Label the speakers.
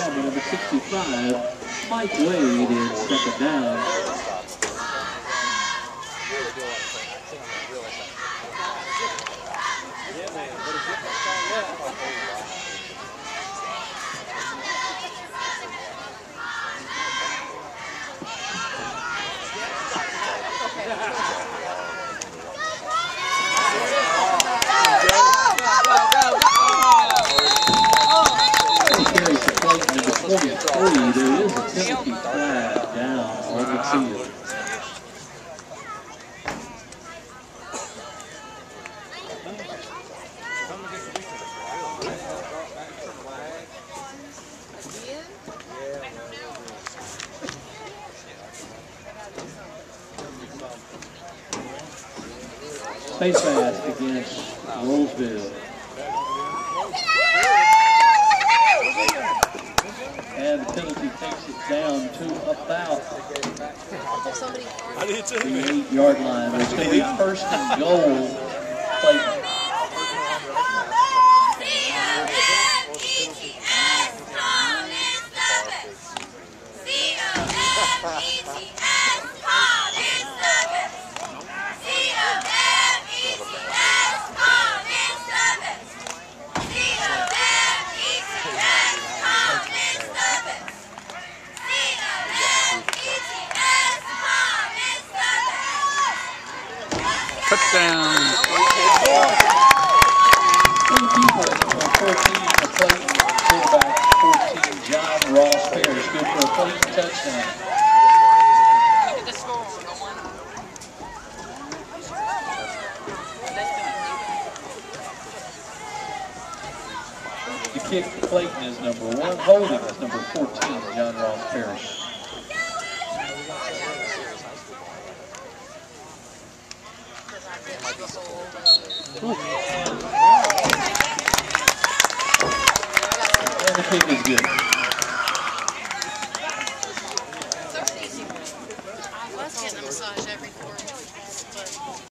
Speaker 1: down by number 65, Mike Wade in second down. There is a penalty flag down on the field. Face mask against Rolesville. And the penalty takes it down to about the 8-yard line. It's going to be first and goal. Clayton.
Speaker 2: Touchdown.
Speaker 1: 14, John Ross Parrish. Good for a Clayton touchdown.
Speaker 3: Look at the score.
Speaker 1: The kick for Clayton is number 1. Holding is number 14, John Ross Parrish. And the kick is good.